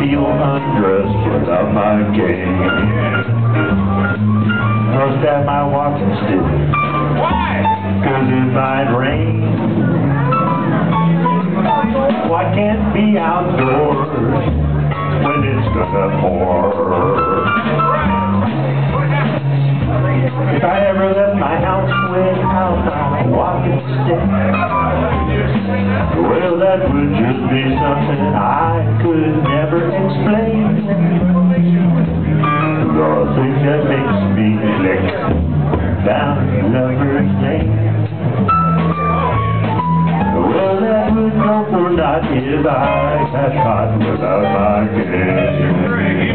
feel undressed without my cane. Must have my walking stick. Why? 'Cause it might rain. Why can't be outdoors when it's gonna pour? If I ever left my house without my walking stick, well, that would just be something I could never explain. The thing that makes me click down Lover's Lane. Well, that would go for naught if I got caught without my cane.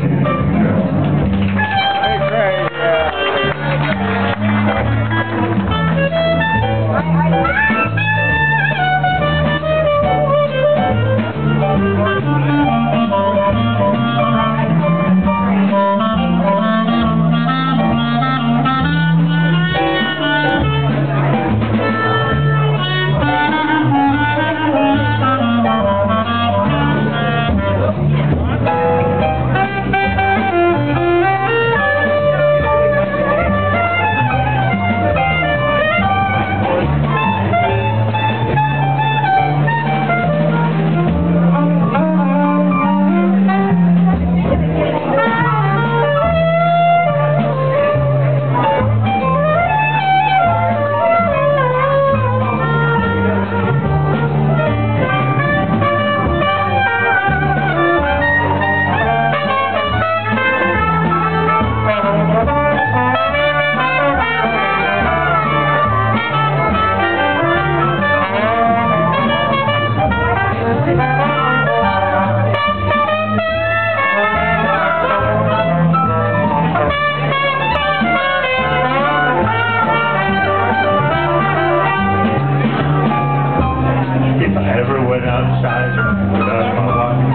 If I ever went outside without my walking,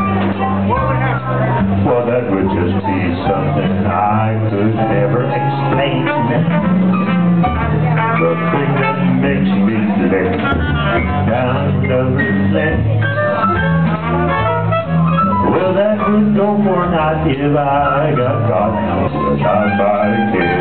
well, that would just be something I could never explain. The thing that makes me lick down Lover's Lane. Well, that would go for naught if I got caught without my cane.